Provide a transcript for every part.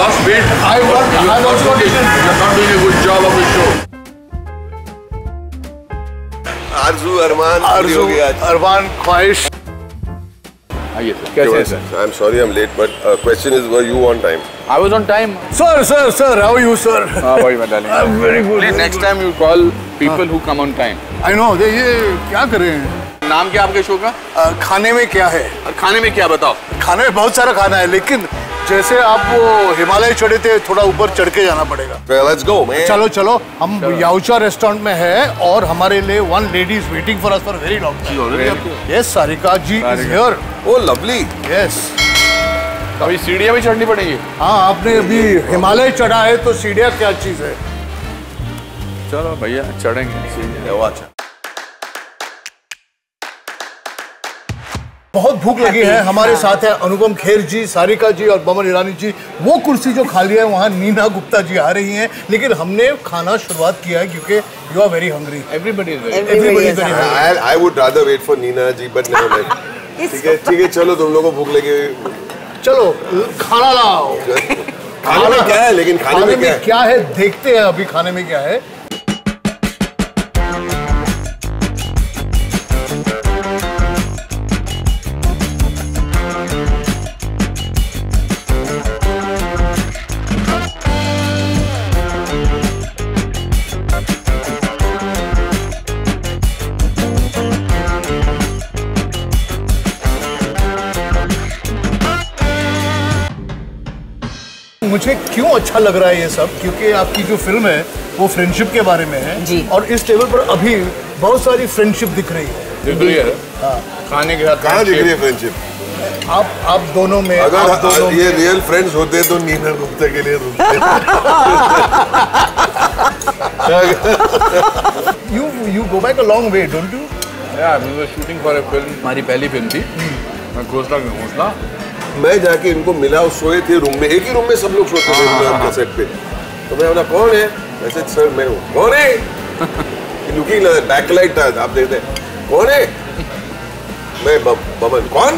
lost weight. I've also You're not doing a good job of the show. आरज़ू अरमान अरमान ख्वाहिश। आइए sir, कैसे हैं sir? I'm sorry I'm late, but question is, were you on time? I was on time. Sir, how are you, sir? How are you, my darling? I'm very good. Please, next time you call people who come on time. I know, ये क्या कर रहे हैं? नाम क्या आपके show का? खाने में क्या है? और खाने में क्या बताओ? खाने में बहुत सारा खाना है, लेकिन जैसे आप वो हिमालय चढ़े थे, थोड़ा ऊपर चढ़ के जाना पड़ेगा। Let's go, man. चलो, हम याउचा रेस्टोरेंट में है और हमारे लिए one lady is waiting for us for very long time. Yes, Sarika ji is here. Oh, lovely. Yes. अभी सीढ़ियाँ भी चढ़नी पड़ेंगी। हाँ, आपने अभी हिमालय चढ़ा है तो सीढ़ियाँ क्या चीज़ है? चलो भैया चढ़ेंगे सीढ़ियाँ। अच्छा। बहुत भूख लगी है। हमारे साथ है अनुपम खेर जी, सारिका जी और बमन ईरानी जी। वो कुर्सी जो खाली है वहाँ नीना गुप्ता जी आ रही हैं, लेकिन हमने खाना शुरुआत किया है क्योंकि you are very hungry. Everybody is very hungry. I would rather wait for Nina ji, but never mind. ठीक है, चलो तुम लोगों को भूख लगी। चलो खाना लाओ। खाने में क्या है? लेकिन खाने में क्या है देखते हैं अभी खाने में क्या है। मुझे क्यों अच्छा लग रहा है ये सब, क्योंकि आपकी जो फिल्म है वो फ्रेंडशिप के बारे में है जी। और इस टेबल पर अभी बहुत सारी फ्रेंडशिप दिख रही है। दिख रही है? हाँ। खाने के साथ कहाँ दिख रही है फ्रेंडशिप? आप दोनों में अगर ये रियल फ्रेंड्स होते तो नीना गुप्ता के लिए रुकते। You go back a long way, don't you? Yeah, we were shooting for a film. हमारी पहली फिल्म थी। मैं घोंसला। मैं जाके इनको मिला, सोए थे रूम में, एक ही रूम में सब लोग सोते थे सेट पे। तो मैं बोला कौन है? वैसे सर मैं हूँ। कौन है? लुकिंग बैकलाइट था, आप देखते कौन है? मैं बमन। कौन?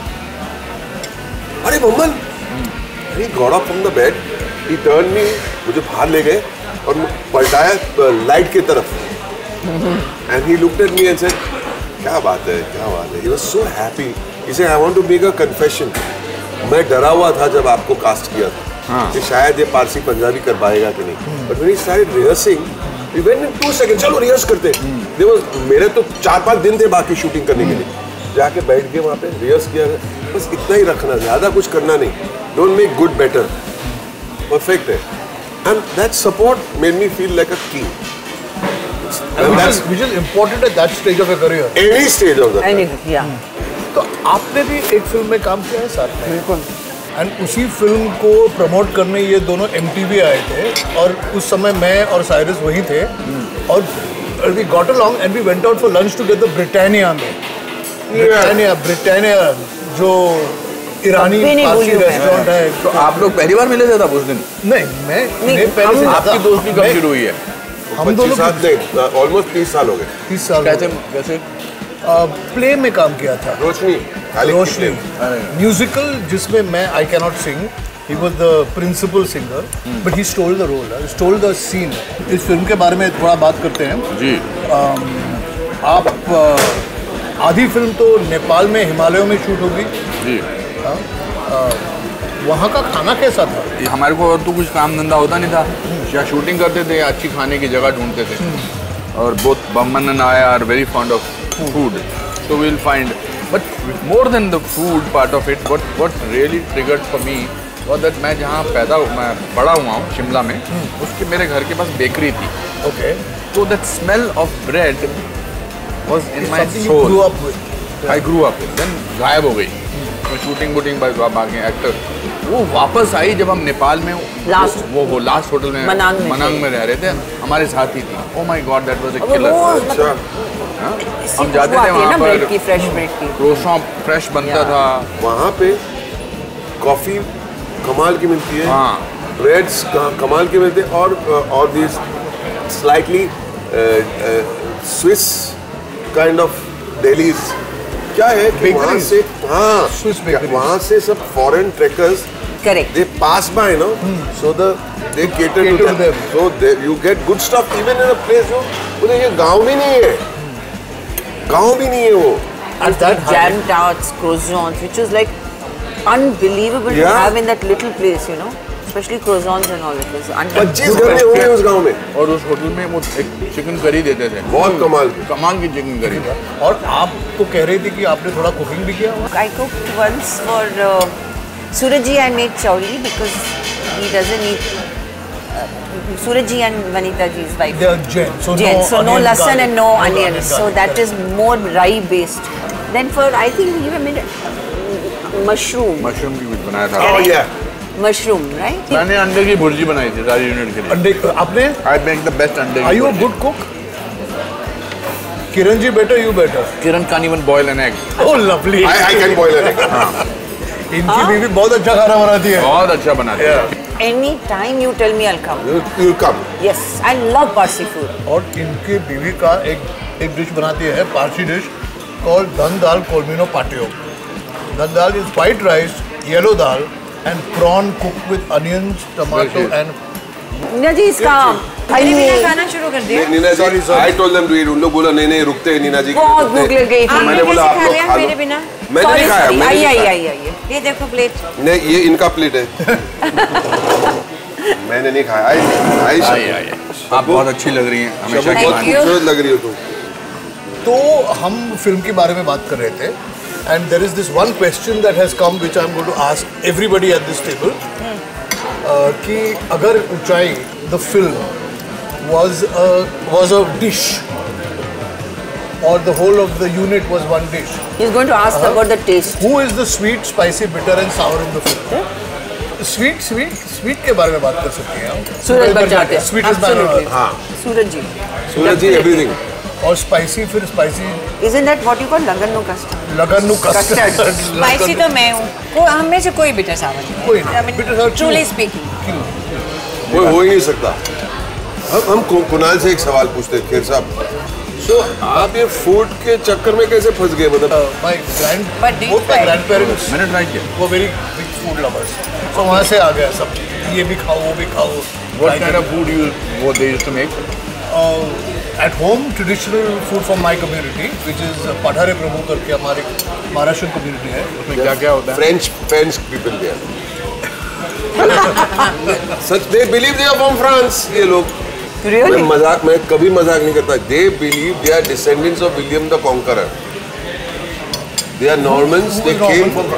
अरे Boman. He got up from the bed, he turned me, मुझे बाहर ले गए और पलटाया लाइट की तरफ। And he looked at me and said, क्या बात है? He was so happy. He said, I want to make a confession. मैं डरा हुआ था जब आपको कास्ट किया था कि शायद ये पारसी पंजाबी कर पाएगा कि नहीं। But when he started rehearsing, we went in 2 seconds. चलो रिहर्स करते। मेरे तो 4-5 दिन थे बाकी शूटिंग करने के लिए। जाके बैठ के वहाँ पे रिहर्स किया, बस इतना ही रखना, ज़्यादा कुछ करना नहीं। Don't make good better. Perfect है। And that support made me feel like a king. Which is important at that stage of your career. Any stage of the career. Yeah. तो आपने भी एक फिल्म में काम किया है साथ में। बिल्कुल। एंड उसी फिल्म को प्रमोट करने ये दोनों MTV आए थे और उस समय मैं और साइरस वहीं थे और we got along and we went out for lunch together Britannia में। ब्रिटानिया जो ईरानी पारसी रेस्टोरेंट है। तो आप लोग पहली बार मिले थे तब उस दिन? नहीं, मैं पहले से आपकी दोस्ती कब शुरू हुई है? हम दोनों ऑलमोस्ट 30 साल हो गए। 30 साल। कैसे? प्ले में काम किया था। रोशनी म्यूजिकल, जिसमें मैं I cannot sing, he was the principal singer, but he stole the role, stole the scene. इस फिल्म के बारे में थोड़ा बात करते हैं जी। आप आधी फिल्म तो नेपाल में हिमालयों में शूट होगी जी। वहाँ का खाना कैसा था? हमारे को और तो कुछ काम धंधा होता नहीं था, या शूटिंग करते थे या अच्छी खाने की जगह ढूंढते थे। और both Boman and I are very fond of food, so we'll find, but more than the food part of it, what really triggered for me was that मैं जहाँ मैं बड़ा हुआ हूँ शिमला में, उसके मेरे घर के पास बेकरी थी। Okay. So that smell of bread was in my soul. You grew up with. I grew up with. Then गायब हो गई। तो शूटिंग बाकी एक्टर वो वापस आई जब हम नेपाल में वो लास्ट होटल में मनांग में रह रहे थे, हमारे साथ ही थी। Oh my God, that was a killer. हम जाते थे वहाँ पर, क्रोसॉन फ्रेश बनता था वहाँ पे, कॉफी कमाल की मिलती है, ब्रेड्स कमाल के मिलते हैं और this slightly Swiss kind of delis. क्या है कि वहाँ से वहाँ से सब foreign trekkers Correct. They pass by, no? So they cater to them. So you get good stuff even in a place जो बोले ये गांव भी नहीं है, गांव भी नहीं है वो. At that jam tarts, croissants, which is like unbelievable to have in that little place, you know. Especially croissants and all of this. 25 घर में होंगे उस गांव में. और उस होटल में वो एक चिकन करी देते थे. बहुत कमाल की चिकन करी. और आप तो कह रही थी कि आपने थोड़ा कुकिंग भी किया. I cooked once for Surajji. I made chowli because he doesn't eat. Surajji and Vanita ji's wife. They are Jain, so no lasan and no onions. So that is more rye based. Then for I think we even made mushroom. Mushroom की भी बनाया था. Oh yeah. Mushroom, right? मैंने अंडे की भुर्जी बनाई थी राज unit के लिए. अंडे आपने? I make the best अंडे. Are you a good cook? Kiran ji better, you better. Kiran can't even boil an egg. Oh lovely. I can boil an egg. इनकी बीवी बहुत अच्छा खाना बनाती है. बहुत अच्छा बनाती है. Any time you tell me, I'll come. You'll come. Yes, I love Parsi food. और इनकी बीवी का एक डिश बनाती है पारसी डिश called धन दाल कोलमिनो पाटियो. धन दाल is white rice, yellow dal and prawn cooked with onions, tomato and. Neena जी इसका खाना शुरू कर दिया. नीना जी, I told them to eat. उन लोग बोला नहीं रुकते हैं नीना जी. बहुत भूख लग गई थी. मैंने बोला आप लोग खा लो. मेरे बिना. मैंने नहीं खाया. आई. ये देखो प्लेट. नहीं ये इनका प्लेट है. मैंने नहीं खाया. आई. आप बहुत अच्छी लग रही हैं. हमेशा बहुत खूबसूरत लग रही हो तुम. तो हम फिल्म के बारे में बात कर रहे थे. And there is this one question that has come which I am going to ask everybody at this table. कि अगर ऊंचाई the film was a dish or the whole of the unit was one dish. He's going to ask about the taste. Who is the sweet, spicy, bitter and sour in the film? Sweet के बारे में बात कर सकते हैं हम. सूरज बन जाते हैं. Sweet is Absolutely. हाँ. सूरज जी everything. और स्पाइसी फिर spicy. Isn't that what you call लगन्नू कस्टर्ड? लगन्नू कस्टर्ड. स्पाइसी तो मैं हूँ. हम में से कोई बिटर सावर नहीं. कोई नहीं. Bitter sour. Truly speaking. कोई हो ही नहीं सकता. हम कुणाल से एक सवाल पूछते हैं खेर साहब. So आप ये फूड के चक्कर में कैसे फंस गए मतलब? My grandparents. मैंने ट्राई किया. वो very big food lovers. So वहाँ से आ गया सब. ये भी खाओ वो भी खाओ. What kind of food they used to make? At home, traditional food from my community, which is Padhare Prabhu करके हमारी महाराष्ट्र community है. उसमें क्या क्या होता है? French people there. Such they believe they are from France. ये लोग. Really? मैं कभी मजाक नहीं करता. They believe they are descendants of William the Conqueror. They are Normans. They came from.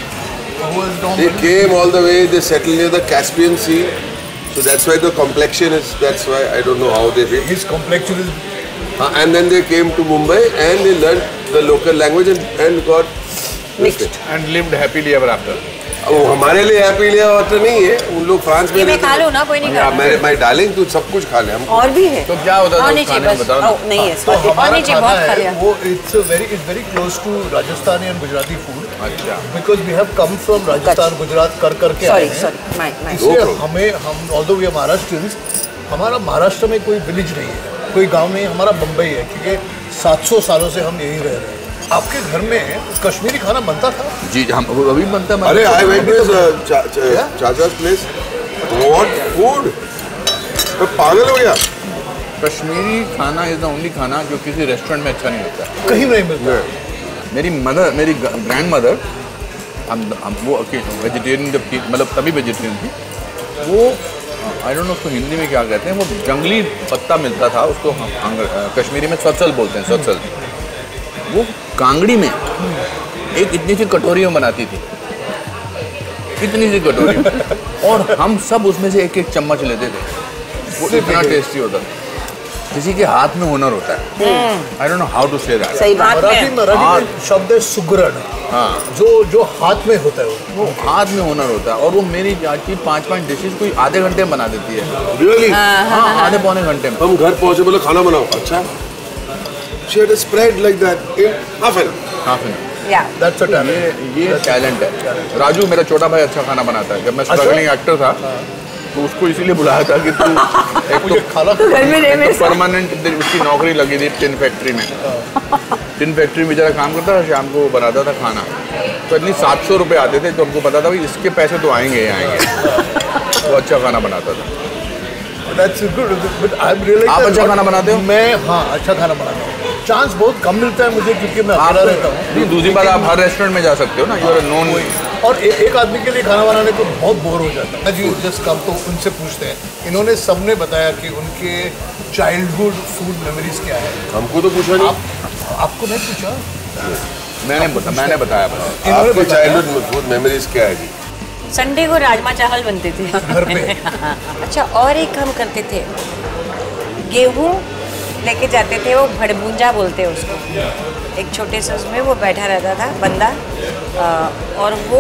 They came all the way. They settled near the Caspian Sea. So that's why the complexion is. That's why I don't know how they did. His complexion is. And then they came to Mumbai and they learned the local language and got mixed and lived happily ever after. वो हमारे लिए happily after नहीं है. उन लोग France में. मैं खा लूँ ना कोई नहीं खा. मैं डार्लिंग तू सब कुछ खा ले. हम और भी है. तो क्या होता था और खाने में बताओ. नहीं है. तो हमारा खाना बहुत खा है लिया. वो it's very close to Rajasthani and Gujarati food. अच्छा. Because we have come from Rajasthan, Gujarat करके आए हैं. Sorry. इसलिए हम although we are Maharashtrians, हमारा महाराष्ट्र में कोई विलेज नहीं है, कोई गांव नहीं. हमारा बम्बई है क्योंकि 700 सालों से हम यहीं रह रहे हैं. आपके घर में कश्मीरी खाना बनता था? जी हम अभी बनता है. अरे I went to चाचा's place. What food? मैं पागल हो गया. कश्मीरी खाना इज द ओनली खाना जो किसी रेस्टोरेंट में अच्छा नहीं होता. कहीं नहीं मिलता. मेरी ग्रैंड मदर हम वो वेजिटेरियन जब थी मतलब तभी वेजिटेरियन थी. वो आई डोंट नो उसको हिंदी में क्या कहते हैं. वो जंगली पत्ता मिलता था उसको हम कश्मीरी में सत्सल बोलते हैं. सत्सल वो कांगड़ी में एक इतनी सी कटोरी में बनाती थी. इतनी सी कटोरी में. और हम सब उसमें से एक एक चम्मच लेते थे. वो इतना टेस्टी होता था. किसी के हाथ में हुनर होता है. I don't know how to say that. सही बात है. मराठी में शब्द है सुगरण. हाँ. जो हाथ में होता है वो हाथ में हुनर होता है. और वो मेरी चाची 5-5 डिशेज कोई आधे घंटे में बना देती है. Really? हाँ आधे पौने घंटे में. हम घर पहुंचे बोले खाना बनाओ. अच्छा. She had a spread like that in half an hour. Yeah. That's a talent. ये टैलेंट है. राजू मेरा छोटा भाई अच्छा खाना बनाता है. जब मैं स्ट्रगलिंग एक्टर था तो उसको इसीलिए बुलाया था कि तू एक तो खाना घर में रह परमानेंट उसकी नौकरी लगी थी टिन फैक्ट्री में. टिन फैक्ट्री में बेचारा काम करता था, शाम को बनाता था खाना, तो इतनी 700 रुपये आते थे, तो हमको पता था भाई इसके पैसे तो आएंगे ही आएंगे। वो अच्छा खाना बनाता था। That's good, but I'm realizing आप अच्छा खाना बनाते हो? मैं हाँ अच्छा खाना बनाता हूँ। चांस बहुत कम मिलता है मुझे क्योंकि मैं अकेला रहता हूँ। नहीं, दूसरी बात आप हर रेस्टोरेंट में जा सकते हो ना, यू आर नॉन। और एक आदमी के लिए खाना बनाने को बहुत बोर हो जाता है जी। जस्ट कम तो उनसे पूछते हैं, इन्होंने सबने बताया कि उनके चाइल्डहुड फूड मेमोरीज क्या है। हमको तो पूछा नहीं। आपको नहीं पूछा? मैंने बताया बस। आपके चाइल्डहुड फूड मेमोरीज क्या है जी? संडे को राजमा चावल बनते थे घर पे। अच्छा, और एक हम करते थे, गेहूँ लेके जाते थे, वो भड़बूंजा बोलते हैं उसको। एक छोटे से उसमें वो बैठा रहता था बंदा, और वो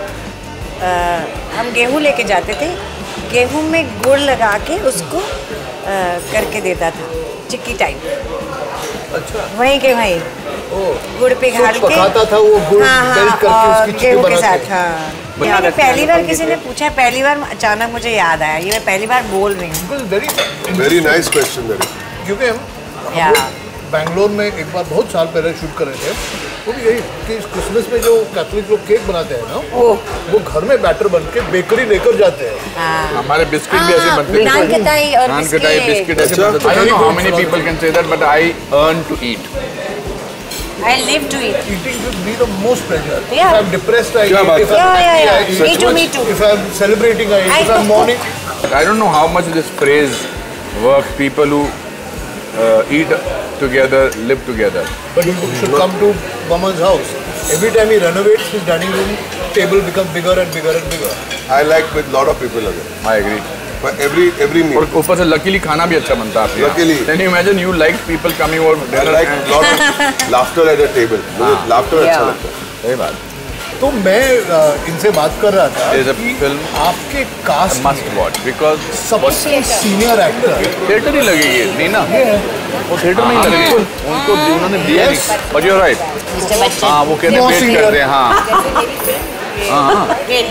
हम गेहूँ लेके जाते थे, गेहूँ में गुड़ लगा के उसको करके देता था, चिक्की टाइप। अच्छा। वहीं के वहीं गुड़ पे तो घाल के पकाता था वो गुड़ मेल्ट करके और उसकी चिक्की गेहूँ के बनाते साथ। हाँ, मैंने पहली बार किसी ने पूछा, पहली बार अचानक मुझे याद आया, ये मैं पहली बार बोल रही हूँ। Very nice question that. क्योंकि हम बैंगलोर में एक बार बहुत साल पहले शूट कर रहे थे, वो भी यही कि क्रिसमस में जो कैथोलिक लोग केक बनाते हैं ना, वो घर में बैटर बन के बेकरी लेकर जाते हैं। हमारे बिस्किट भी ऐसे बनते थे। नान कटाई और नान कटाई बिस्किट ऐसे बनते थे। I don't know how many people can say that, but I earn to eat. I live to eat. Eating should be the most pleasure. Yeah. If I'm depressed, I क्या eat. बात If है? I'm happy, I eat. Me too, me too. If I'm celebrating, I eat. If I'm mourning, I don't know how much this phrase works. People who eat together, live together. but you should come to Maman's house. Every time he renovates, his dining room table becomes bigger and bigger and bigger. I like with lot of people again. I agree. But every meal. और ऊपर से luckily खाना भी अच्छा बनता है आपके यहाँ। Luckily. Can you imagine you like people coming over for I dinner? like lot of laughter at the table. मुझे laughter अच्छा Yeah. लगता है। सही बात। तो मैं इनसे बात कर रहा था There's a कि film आपके कास्ट Must watch because सबसे सीनियर एक्टर थिएटर ही लगेगी नहीं ना, वो थिएटर नहीं लगेगी, उनको उन्होंने दिया नहीं। But you're right. Mr. Bachchan. हाँ, वो कहते हैं वेट कर रहे हैं। हाँ,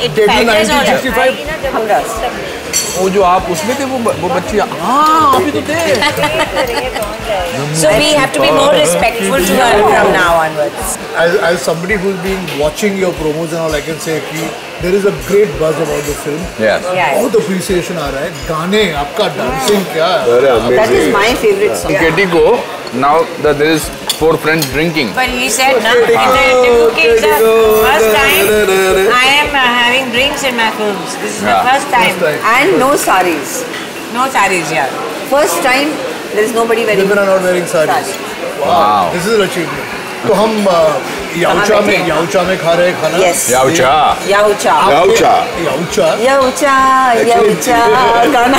वो जो आप उसमें थे वो बच्ची, हाँ अभी तो थे। So we have to be more respectful to her from now onwards. as somebody who's been watching your promos and all, I can say कि there is a great buzz about the film. Yes. Yeah. बहुत appreciation आ रहा है, गाने, आपका dancing क्या है? अरे That is amazing. my favorite song. Katie को now that there is 4 friends drinking. But he said, no, in the interview, it's the first time I am having drinks in my films. This is the Yeah. first time. First time. And no saris. No saris, yeah. First time there is nobody wearing Women are not wearing sarees. Wow. This is an achievement. तो हम याउचा में खा रहे हैं खाना. Yes. Yaucha. Yaucha. Yaucha. याउचा. Yaucha. Yaucha. गाना.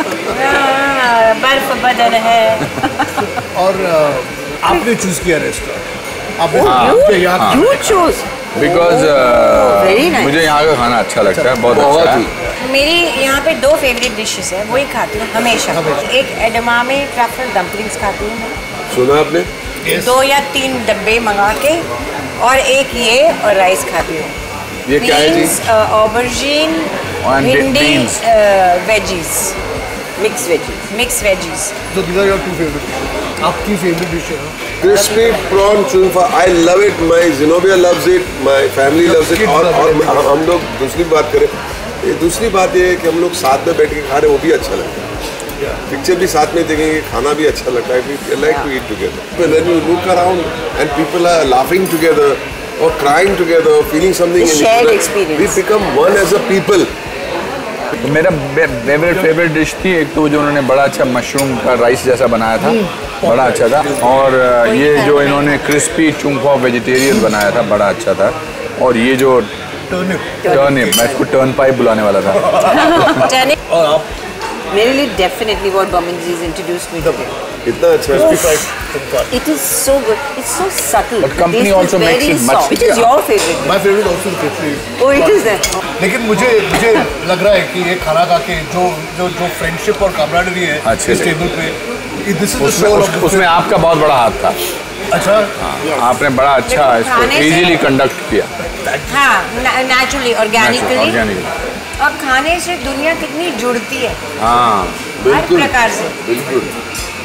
बर्फ बदल है. और आपने चूज किया रेस्टोरेंट. आपने यहाँ You choose. Because very nice. मुझे यहाँ का खाना अच्छा लगता है, बहुत अच्छा है। मेरी यहाँ पे 2 फेवरेट डिशेस है, वही खाती हूँ हमेशा। एक एडमामे ट्रफल डम्पलिंग्स खाती हूँ मैं, सुना आपने? 2 या 3 डब्बे मंगा के, और एक ये और राइस खाती हूँ। ये क्या है जी? Aubergine, And bhindi, beans. Veggies, Mixed veggies. Mix veggies. So these are your 2 favorite. आपकी favorite dish है? Crispy prawn chunfa. I love it. My Zenobia loves it. My family loves it. और हम लोग दूसरी बात करें, ये दूसरी बात ये है कि हम लोग साथ में बैठ के खा रहे हैं, वो भी अच्छा लगता है। पिक्चर भी साथ में देखेंगे, खाना भी अच्छा लगता है। We like to eat together. When you look around and people are laughing together or crying together, feeling something, It's shared experience. we become one as a people. तो मेरा फेवरेट डिश थी एक तो जो उन्होंने बड़ा अच्छा मशरूम का राइस जैसा बनाया था, बड़ा अच्छा था। और ये जो इन्होंने क्रिस्पी चुंफा वेजिटेरियन बनाया था, बड़ा अच्छा था। और ये जो टर्निप, मैं इसको टर्न पाइप बुलाने वाला था। और आप मेरे लिए definitely what Bamanji's introduced me to. इतना अच्छा है। It is so good. It's so subtle. But company Taste is also makes very it much- soft. Which is your favorite? My favorite also is crispy. Oh, it is that. लेकिन मुझे लग रहा है कि ये खाना खा के जो फ्रेंडशिप और कामराडरी है अच्छे इस से। टेबल पे, this is the soul of उसमें आपका बहुत बड़ा हाथ था। अच्छा, आपने बड़ा अच्छा इसको खाने से- इजीली कंडक्ट किया। हाँ, नेचुरली, ऑर्गेनिकली। ऑर्गेनिकली। और खाने से दुनिया कितनी जुड़ती है, हाँ, हर प्रकार से। बिल्कुल।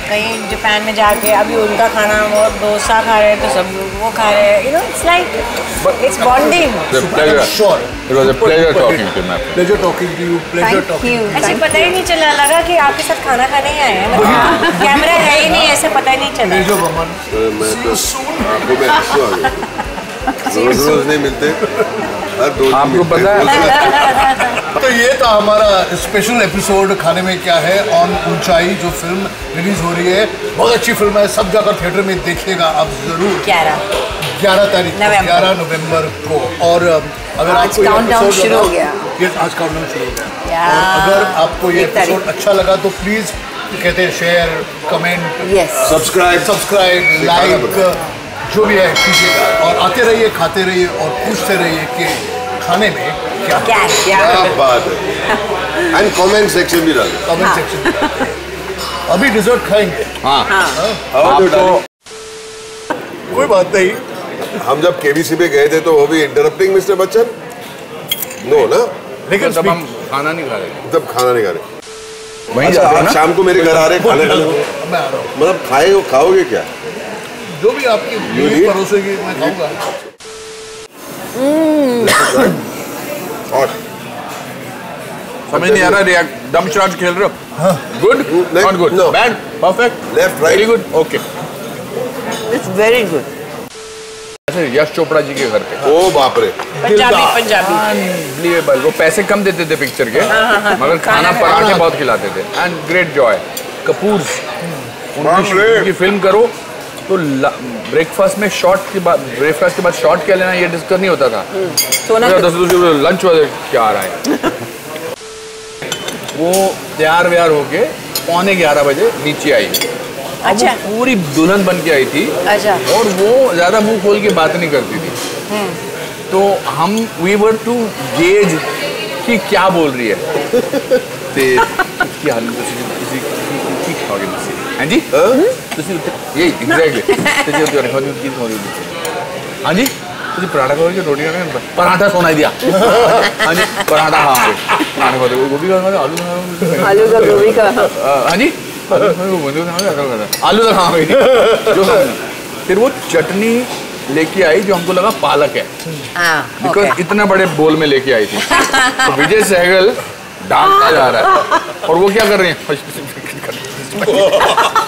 कहीं जापान में जाके अभी उनका खाना वो डोसा खा रहे हैं तो सब लोग वो खा रहे हैं, it's like it's bonding. Sure. It was a pleasure talking to you. Pleasure talking to you. Pleasure Thank talking. you. ऐसे पता ही नहीं चला, लगा कि आपके साथ खाना खाने ही आए हैं, मतलब कैमरा है ही नहीं, ऐसे पता ही नहीं चला। Pleasure, Baman. मैं तो आपको मैं हंसू आ गया। रोज नहीं मिलते, हर 2 दिन आपको मिलते पता हैं। तो ये था हमारा स्पेशल एपिसोड खाने में क्या है ऑन ऊंचाई, जो फिल्म रिलीज हो रही है। बहुत अच्छी फिल्म है, सब जाकर थिएटर में देखिएगा आप जरूर। 11 तारीख को, 11 नवंबर को। और अगर आपको ये काउंटडाउन एपिसोड शुरू हो गया। ये आज काउंटडाउन शुरू हो गया। और अगर आपको ये 1 तारीख। एपिसोड अच्छा लगा तो प्लीज कहते हैं share, comment, Yes. Subscribe, like, जो भी है कीजिएगा। और आते रहिए, खाते रहिए और पूछते रहिए कि खाने में क्या क्या बात है। एंड कमेंट सेक्शन भी डालें। कमेंट सेक्शन में डालते हैं। अभी डिजर्ट खाएंगे। हाँ, और आप तो कोई बात नहीं। हम जब केबीसी पे गए थे तो वो भी इंटरप्टिंग मिस्टर बच्चन, नो ना, लेकिन तब हम खाना नहीं खा रहे, तब खाना नहीं खा रहे। वहीं अच्छा, जाते हो आप ना? शाम को मेरे घर आ रहे खाने खाने को, मैं आ रहा हूँ, मतलब खाओगे क्या? जो भी आपकी बीवी परोसेगी मैं खाऊंगा। और समझ नहीं आ रहा, रिएक्ट दम शॉट खेल रहे हो? Good, not good, No. Bad, perfect, Left, right. Very good, okay. It's very good. ऐसे यश चोपड़ा जी के घर पे ओ बाप रे, पंजाबी अनबिलीवेबल, वो पैसे कम देते थे पिक्चर के, मगर खाना पराठे बहुत खिलाते थे। एंड ग्रेट जॉय कपूर, उनकी फिल्म करो तो ब्रेकफास्ट में शॉर्ट के बाद, ब्रेकफास्ट के बाद शॉर्ट क्या लेना ये डिस्कस नहीं होता था। सोना लंच वाले क्या आ रहा है। वो तैयार व्यार होके 11:15 बजे नीचे आई। अच्छा। वो पूरी दुल्हन बन के आई थी। अच्छा। और वो ज्यादा मुंह खोल के बात नहीं करती थी। तो हम वी वर टू गेज कि क्या बोल रही है। ते ਕੀ ਹਾਲ ਤੁਸੀਂ ਕੀ ਖਾਓਗੇ ਤੁਸੀਂ? ਹਾਂਜੀ ਤੁਸੀਂ ਇਹ ਐਗਜ਼ੈਕਟਲੀ ਤੇ ਜੇ ਤੁਸੀਂ ਖਾਓਗੇ ਕੀ ਖਾਓਗੇ? ਹਾਂਜੀ ਤੁਸੀਂ पराठा खाओगे कि रोटी खाओगे? पराठा सुनाई दिया। हाँ जी पराठा खाओगे, पराठा खाओगे, गोभी खाओगे, आलू का गोभी का। हाँ जी आलू का खाओगे जो खाओगे। फिर वो चटनी लेके आई जो हमको लगा पालक है, बिकॉज इतना बड़े बोल में लेके आई थी। तो विजय सहगल डांटता जा रहा है और वो क्या कर रहे हैं